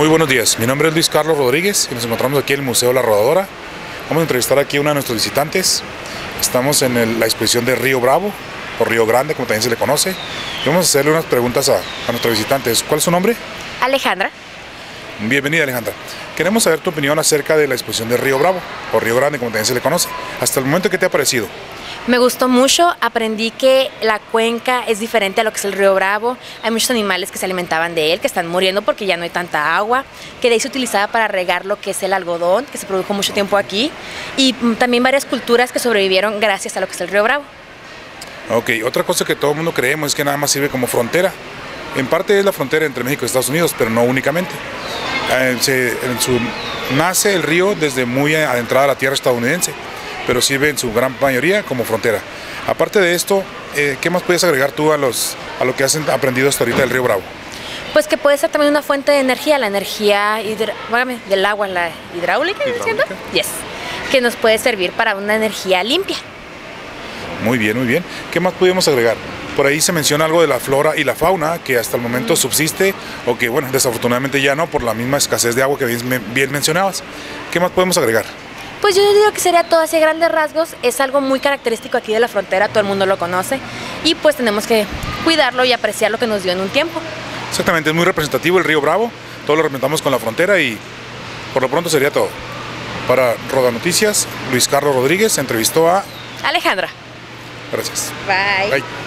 Muy buenos días, mi nombre es Luis Carlos Rodríguez y nos encontramos aquí en el Museo La Rodadora. Vamos a entrevistar aquí a uno de nuestros visitantes. Estamos en la exposición de Río Bravo, o Río Grande, como también se le conoce. Y vamos a hacerle unas preguntas a nuestros visitantes. ¿Cuál es su nombre? Alejandra. Bienvenida, Alejandra. Queremos saber tu opinión acerca de la exposición de Río Bravo, o Río Grande, como también se le conoce. Hasta el momento, ¿qué te ha parecido? Me gustó mucho, aprendí que la cuenca es diferente a lo que es el río Bravo. Hay muchos animales que se alimentaban de él, que están muriendo porque ya no hay tanta agua, que de ahí se utilizaba para regar lo que es el algodón, que se produjo mucho tiempo aquí, y también varias culturas que sobrevivieron gracias a lo que es el río Bravo. Ok, otra cosa que todo el mundo creemos es que nada más sirve como frontera. En parte es la frontera entre México y Estados Unidos, pero no únicamente. Nace el río desde muy adentrada a la tierra estadounidense, pero sirve en su gran mayoría como frontera. Aparte de esto, ¿qué más puedes agregar tú a lo que has aprendido hasta ahorita del río Bravo? Pues que puede ser también una fuente de energía, la energía del agua, la hidráulica, ¿entiendes? Yes, que nos puede servir para una energía limpia. Muy bien, muy bien. ¿Qué más podemos agregar? Por ahí se menciona algo de la flora y la fauna que hasta el momento subsiste, o que, bueno, desafortunadamente ya no, por la misma escasez de agua que bien mencionabas. ¿Qué más podemos agregar? Pues yo digo que sería todo así a grandes rasgos, es algo muy característico aquí de la frontera, todo el mundo lo conoce, y pues tenemos que cuidarlo y apreciar lo que nos dio en un tiempo. Exactamente, es muy representativo el río Bravo, todo lo representamos con la frontera y por lo pronto sería todo. Para Roda Noticias, Luis Carlos Rodríguez entrevistó a Alejandra. Gracias. Bye. Bye.